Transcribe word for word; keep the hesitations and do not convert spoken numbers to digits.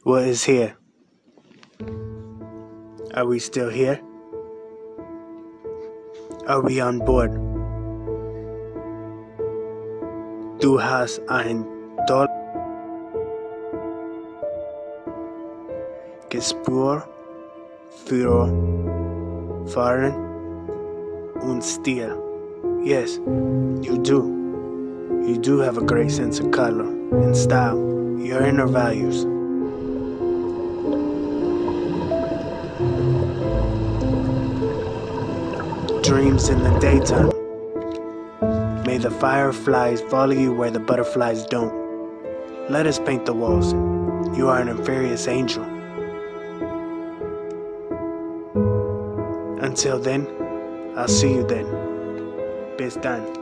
What is here? Are we still here? Are we on board? Du hast ein Toll Gespür für Fahren und Stil. Yes, you do. You do have a great sense of color and style, your inner values. Dreams in the daytime. May the fireflies follow you where the butterflies don't. Let us paint the walls. You are an inferior angel. Until then, I'll see you then. Bis dann.